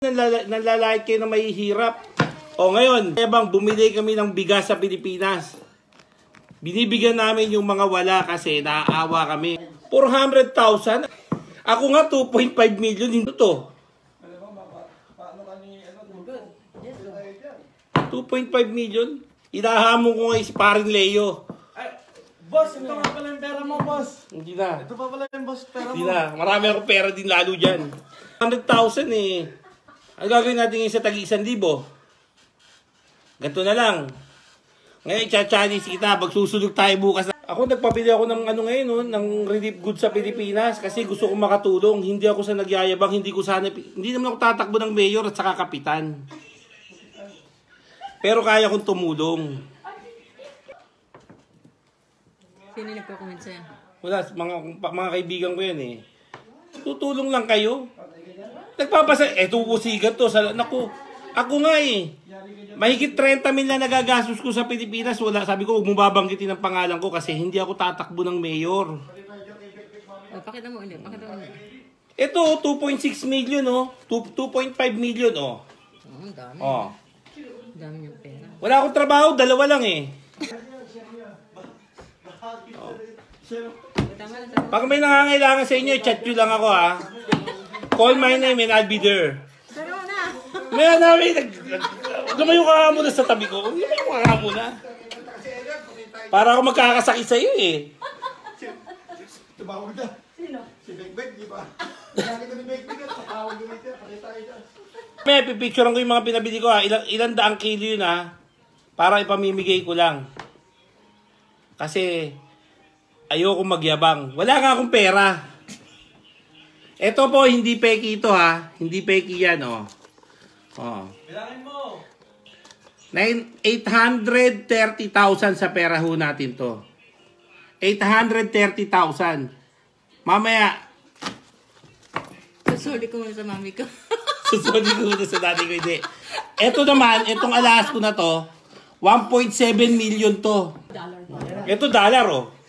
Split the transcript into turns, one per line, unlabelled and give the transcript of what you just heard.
Nalalait kayo na mahihirap. O ngayon, bang bumili kami ng bigas sa Pilipinas. Binibigyan namin yung mga wala kasi naaawa kami. 400,000. Ako nga 2.5 million din to. 2.5 million. Inahamon ko nga si paring Leo.
Boss, ito nga pala yung pera mo, boss.
Hindi na.
Ito pa pala yung boss pera mo.
Hindi na. Marami akong pera din lalo dyan. 100,000 eh. Ano gagawin natin yung sa tag-1,000? Ganito na lang. Ngayon, cha-challenge kita. Magsusunog tayo bukas. Ako, nagpabili ako ng ano ngayon, no? Ng relief goods sa Pilipinas kasi gusto kong makatulong. Hindi ako sa nagyayabang. Hindi naman ako tatakbo ng mayor at saka kapitan. Pero kaya kong tumulong.
Sino nagko-comment sa'yo?
Wala, mga kaibigan ko yan eh. Tutulong lang kayo. Nagpapasa, eto usigat to. Naku, ako nga eh. Mahigit 30 mil na nagagastos ko sa Pilipinas. Wala, sabi ko, huwag mo babanggitin ang pangalan ko kasi hindi ako tatakbo ng mayor.
Oh, pakita mo ulit, pakita mo ulit.
Ito, 2.6 million oh. 2.5 million oh.
Ang dami.
Oh.
Ang dami yung pera.
Wala akong trabaho, dalawa lang eh. Oh.
Tama na sa...
Pag may nangangailangan sa inyo, chat nyo lang ako ha. Call my name and I'll be there.
Pero na!
May namin, lumayo ka muna sa tabi ko. Lumayo ka muna. Para ako magkakasakit sa'yo eh.
Tumawag na.
Sino?
Si Begbeg, di ba? Nakakita ni Begbeg at tumawag na ito. Pakita tayo dyan.
May pipicturean ko yung mga pinabili ko ha. Ilan daang kilo yun ha. Para ipamimigay ko lang. Kasi ayoko magyabang. Wala nga akong pera. Ito po, hindi peki ito ha. Hindi peki yan oh. Oh.
Bilangin mo.
830,000 sa pera ho natin to. 830,000. Mamaya,
Susuli ko muna sa mami ko.
susuli ko muna sa dati ko. Hindi. Ito naman, itong alas ko na to, 1.7 million to.
Dollar.
Ito dollar oh.